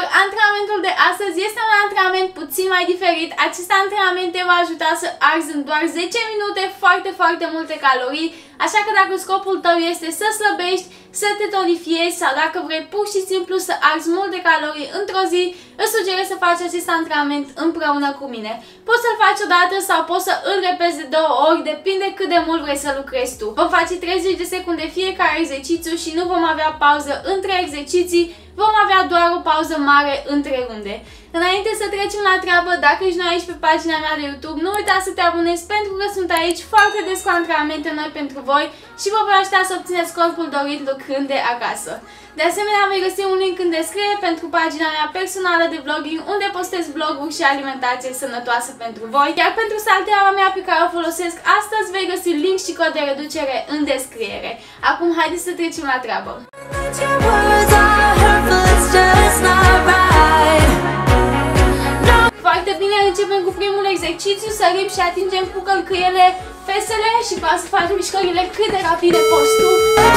antrenamentul de astăzi este un antrenament puțin mai diferit. Acest antrenament te va ajuta să arzi în doar 10 minute foarte multe calorii. Așa că dacă scopul tău este să slăbești, să te tonifiezi sau dacă vrei pur și simplu să arzi multe calorii într-o zi, îți sugerez să faci acest antrenament împreună cu mine. Poți să-l faci odată sau poți să îl repezi de 2 ori, depinde cât de mult vrei să lucrezi tu. Vom face 30 de secunde fiecare exercițiu și nu vom avea pauză între exerciții, vom avea doar o pauză mare între runde. Înainte să trecem la treabă, dacă ești nou aici pe pagina mea de YouTube, nu uita să te abonezi pentru că sunt aici foarte des cu antrenamente noi pentru voi și vă voi ajuta să obțineți corpul dorit lucrând de acasă. De asemenea, vei găsi un link în descriere pentru pagina mea personală de vlogging, unde postez vloguri și alimentație sănătoasă pentru voi. Iar pentru salteaua mea pe care o folosesc astăzi, vei găsi link și cod de reducere în descriere. Acum, haideți să trecem la treabă. Foarte bine, începem cu primul exercițiu, sărim și atingem cu călcâiele fesele și poți să faci mișcările cât de rapide poți tu.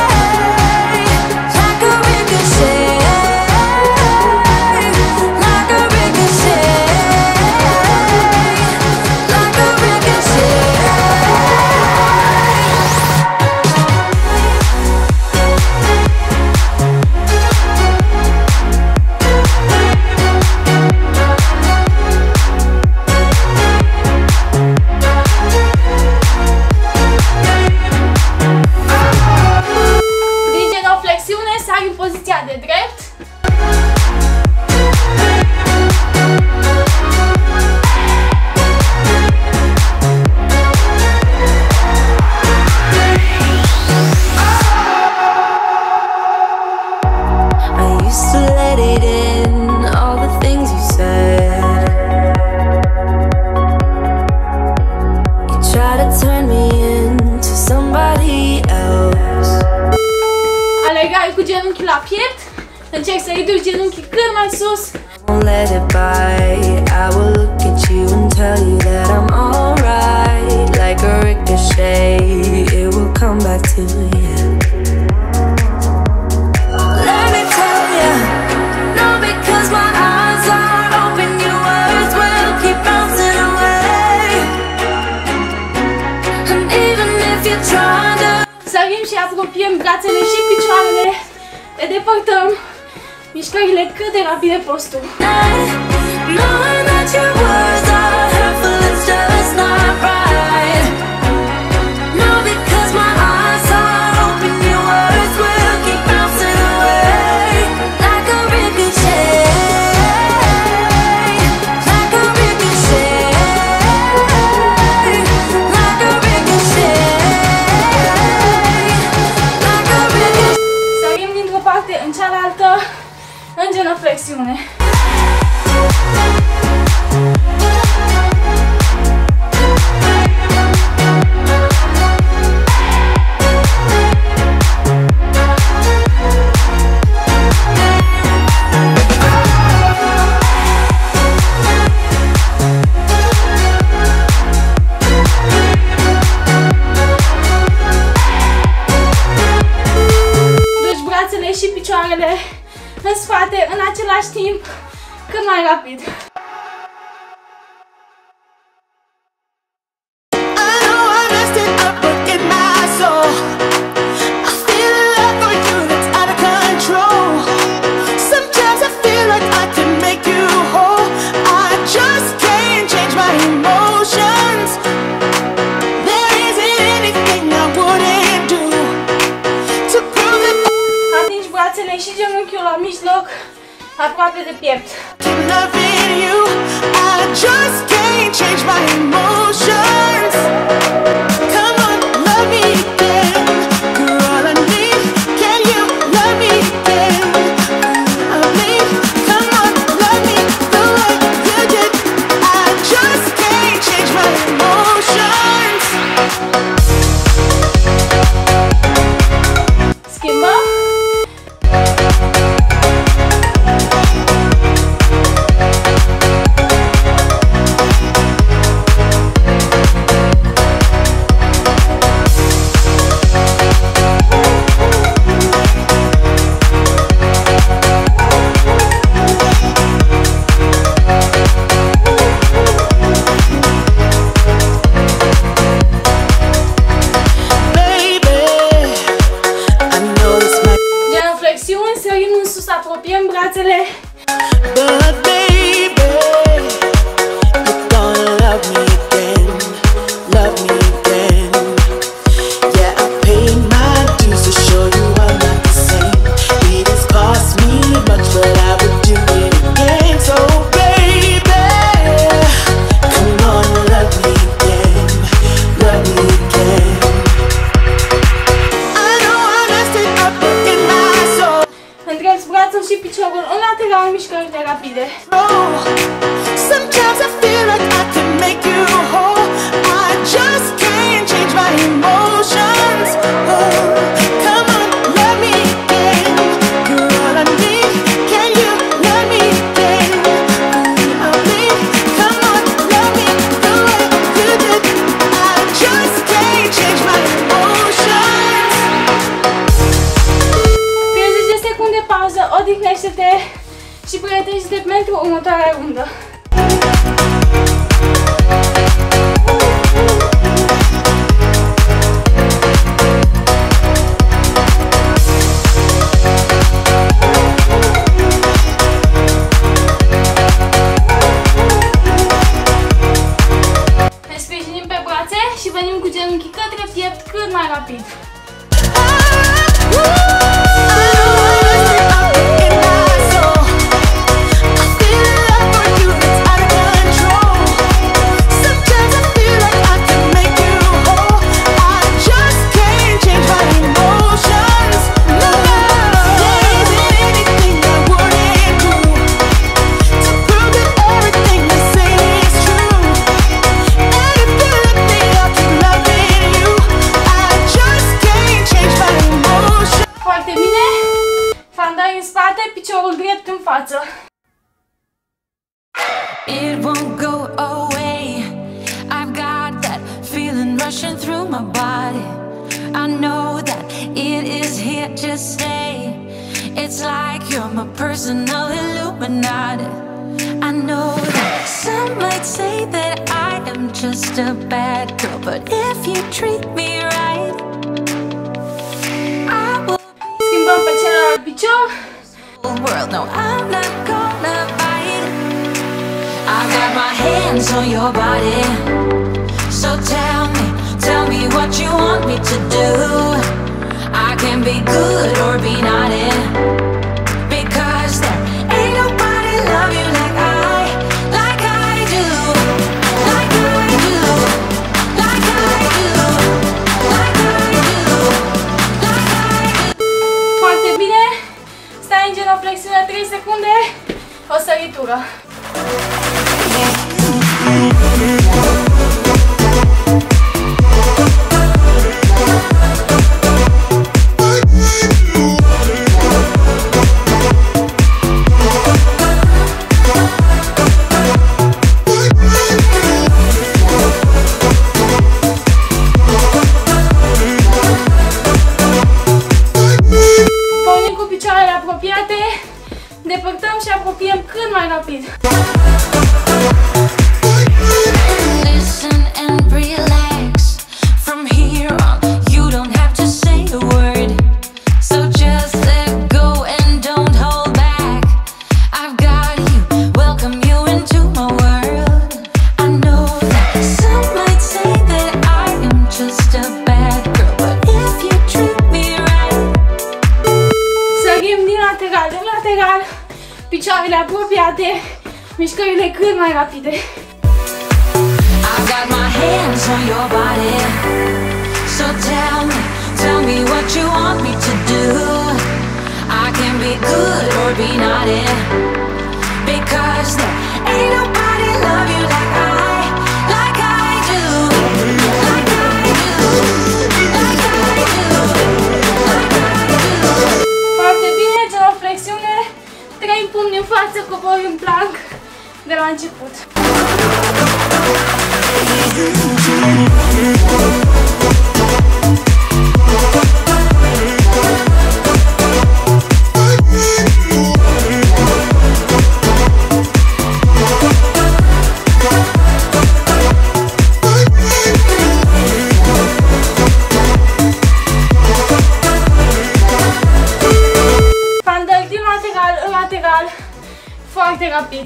Alergare cu genunchii la piept, încerc să ridici genunchii cât mai sus. Sărim și apropiem brațele și picioarele, le depărtăm, mișcările cât de rapide poți tu. În cealaltă, în genoflexiune. Și picioarele în spate în același timp, cât mai rapid. Și genunchiul la mijloc, aproape de piept. apropiem brațele. Și piciorul în lateral, mișcările rapide. Sometimes I feel like I can make you whole. I just can't change my emotions. Come on, let me again. You're all I need. Can you let me again? Come on, let me the way you did. I just can't change my emotions. 30 de secunde pauză, odihnește-te și pregătește-te pentru următoarea rundă. Ne sprijinim pe brațe și venim cu genunchii către piept cât mai rapid. Piciorul drept în față. It won't go away. I've got that feeling rushing through my body. I know that it is here to stay. It's like you're my personal Illuminati. I know that some might say that I am just a bad girl, but if you treat me right, I will. Schimbăm pe celălalt picior. World, no, I'm not gonna bite. I got my hands on your body, so tell me what you want me to do. I can be good or be naughty, because there ain't nobody love you like I do, like I do, like I do, like I do, like I do. Foarte bine. Stai în genoflexiune 3 secunde, o săritură. Depărtăm și apropiem cât mai rapid. Listen and relax. From here on, you don't have to say a word. So just let go and don't hold back. I've got you, welcome you into my world. I know that some might say that I am just a bad girl, but if you treat me right. Sărim din lateral în lateral. Picioarele apropiate, mișcările cât mai rapide. I've got my hands on your body, so tell me what you want me to do. I can be good or be naughty, because there ain't nobody love you like I do, like I do, like I do, like I do. Foarte bine, genoflexiune. 3 pumni în față, cobori în plank de la început. lateral, foarte rapid.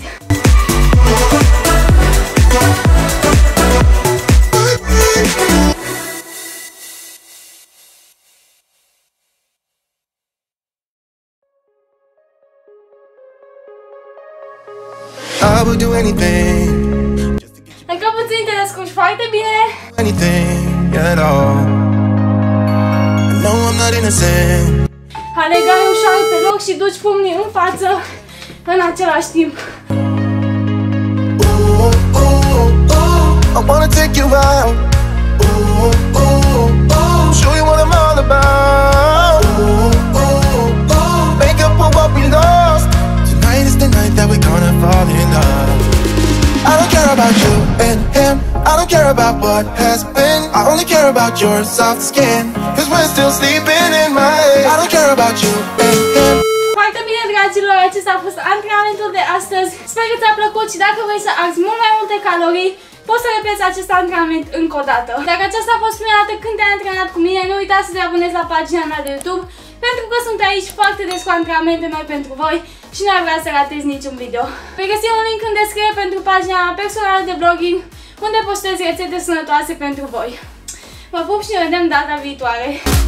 I would do anything. Încă puțin, te descurci foarte bine. Anything at all. I know I'm not innocent. Alergai ușor pe loc și duci pumnii în față în același timp. Ooh, ooh, ooh. I wanna take you out. Ooh, ooh, ooh. Show you what I'm all about. Ooh, ooh, ooh. Make up for what we lost. Tonight is the night that we're gonna fall in love. I don't care about you and him. I don't care about what has been. I only care about your soft skin. Cause we're still sleeping in my head. I don't care about you and him. Foarte bine, dragilor, acesta a fost antrenamentul de astăzi. Sper că ți-a plăcut și dacă vrei să arzi mult mai multe calorii, poți să repeți acest antrenament încă o dată. Dacă aceasta a fost prima dată când te-ai antrenat cu mine, nu uita să te abonezi la pagina mea de YouTube, pentru că sunt aici foarte des cu antrenamente noi pentru voi și nu ai vrea să ratezi niciun video. Vei găsi un link în descriere pentru pagina personală de blogging, unde postez rețete sănătoase pentru voi. Vă pup și ne vedem data viitoare!